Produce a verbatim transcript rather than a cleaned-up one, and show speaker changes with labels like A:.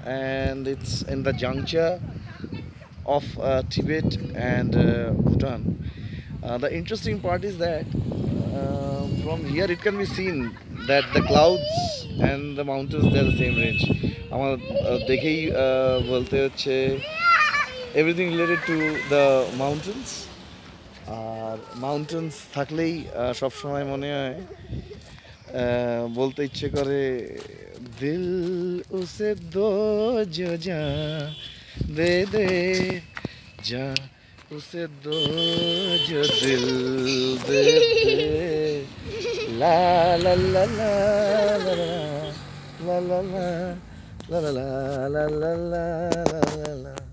A: and it's in the juncture of uh, Tibet and uh, Bhutan. Uh, the interesting part is that uh, from here it can be seen that the clouds and the mountains, they're the same range. আমার আহ, দেখেই আহ, বলতে হচ্ছে everything related to the mountains. আর mountains থাকলেই আহ, সব সময় মনে হয় আহ, বলতে ইচ্ছে করে দিল উসে দো जो जा दे दे जा उसे दो जो दिल दे दे ला ला ला ला ला ला ला ला ला ला ला ला ला ला ला ला